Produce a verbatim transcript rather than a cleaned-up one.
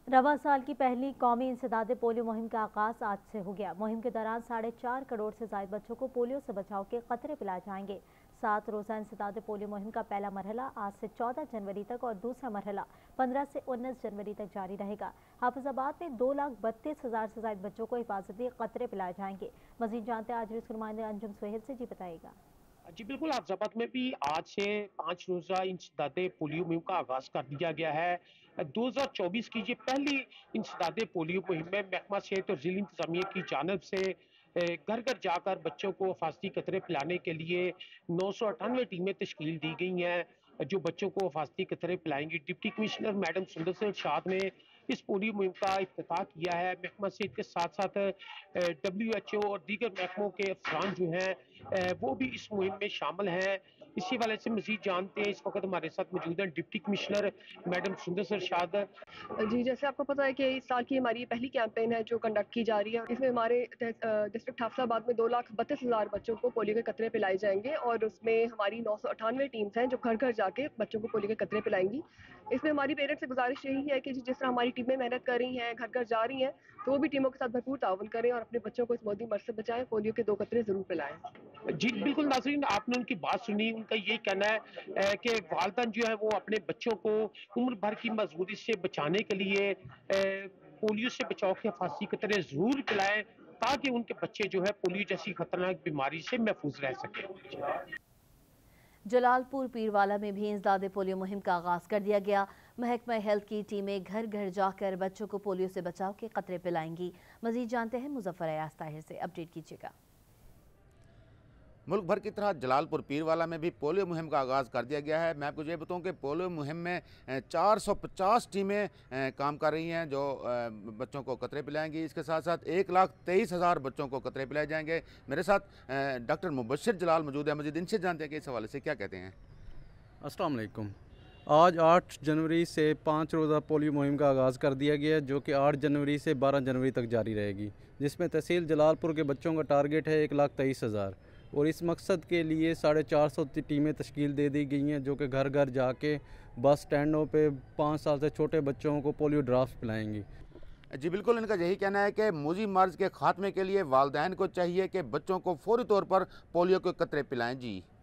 रवा साल की पहली कौमी इंसदादे पोलियो मुहिम का आगाज आज से हो गया। मुहिम के दौरान साढ़े चार करोड़ से ज्यादा बच्चों को पोलियो से बचाव के कतरे पिलाए जाएंगे। सात रोजा इंसदादे पोलियो मुहिम का पहला मरहला आज से चौदह जनवरी तक और दूसरा मरहला पंद्रह से उन्नीस जनवरी तक जारी रहेगा। हाफिजाबाद में दो लाख बत्तीस हजार से ज्यादा बच्चों को हिफाजती कतरे पिलाए जाएंगे। मजीद जानते हैं आज के नुमाइंदे अंजुम सुहेल से, जी बताएगा। जी बिल्कुल, हाफिजाबाद में भी आज से पाँच रोज़ा इंसदादे पोलियो मुहिम का आगाज़ कर दिया गया है। दो हज़ार चौबीस की ये पहली इंसदादे पोलियो मुहिम में महकमा सेहत और ज़िला इंतज़ामिया की जानिब से घर घर जाकर बच्चों को हिफाजती कतरे पिलाने के लिए नौ सौ अट्ठानवे टीमें तश्कील दी गई हैं, जो बच्चों को हिफाजती कतरे पिलाएंगी। डिप्टी कमिश्नर मैडम सुंदर सिंह शाद ने इस पोलियो मुहिम का इफ्तिताह किया है। महकमा सेहत के साथ साथ डब्ल्यू एच ओ और दीगर महकमों के अफसरान जो हैं वो भी इस मुहिम में शामिल हैं। इसी वाले से मजीद जानते हैं, इस वक्त हमारे साथ मौजूद हैं डिप्टी कमिश्नर मैडम सुंदर सिंह शाद। जी, जैसे आपको पता है कि इस साल की हमारी पहली कैंपेन है जो कंडक्ट की जा रही है। इसमें हमारे डिस्ट्रिक्ट हाफिजाबाद में दो लाख बत्तीस हज़ार बच्चों को पोलियो के कतरे पिलाए जाएंगे और उसमें हमारी नौ सौ अट्ठानवे टीम्स हैं जो घर घर जाके बच्चों को पोलियो के कतरे पिलाएंगी। इसमें हमारी पेरेंट्स से गुजारिश यही है कि जिस तरह हमारी टीमें मेहनत कर रही हैं, घर घर जा रही हैं, तो वो भी टीमों के साथ भरपूर ताउन करें और अपने बच्चों को इस मोदी मर्ज से बचाएं, पोलियो के दो कतरे जरूर पिलाएं। जी बिल्कुल नाज़रीन, आपने उनकी बात सुनी। उनका यही कहना है कि वालिदैन जो है वो अपने बच्चों को उम्र भर की मजबूरी से बचाने के लिए पोलियो से बचाव के हिफाजती कतरे जरूर पिलाएं, ताकि उनके बच्चे जो है पोलियो जैसी खतरनाक बीमारी से महफूज रह सके। जलालपुर पीरवाला में भी इंसदादे पोलियो मुहिम का आगाज कर दिया गया। महकमा हेल्थ की टीमें घर घर जाकर बच्चों को पोलियो से बचाव के कतरे पिलाएंगी। मजीद जानते हैं मुजफ्फर अयाज ताहिर से, अपडेट कीजिएगा। मुल्क भर की तरह जलालपुर पीरवाला में भी पोलियो मुहिम का आगाज़ कर दिया गया है। मैं आपको ये बताऊं कि पोलियो मुहिम में चार सौ पचास टीमें काम कर रही हैं जो बच्चों को कतरे पिलाएंगी। इसके साथ साथ एक लाख तेईस हज़ार बच्चों को कतरे पिलाए जाएंगे। मेरे साथ डॉक्टर मुबशिर जलाल मौजूद है। मजीद इनसे जानते हैं कि इस हवाले से क्या कहते हैं। अस्सलाम वालेकुम। आज आठ जनवरी से पाँच रोज़ा पोलियो मुहिम का आगाज़ कर दिया गया, जो कि आठ जनवरी से बारह जनवरी तक जारी रहेगी, जिसमें तहसील जलालपुर के बच्चों का टारगेट है एक लाख तेईस हज़ार और इस मकसद के लिए साढ़े चार सौ टीमें तश्कील दे दी गई हैं, जो कि घर घर जाके बस स्टैंडों पे पाँच साल से छोटे बच्चों को पोलियो ड्राफ्ट पिलाएंगी। जी बिल्कुल, इनका यही कहना है कि मोजी मर्ज के खात्मे के लिए वालिदैन को चाहिए कि बच्चों को फौरी तौर पर पोलियो के कतरे पिलाएं। जी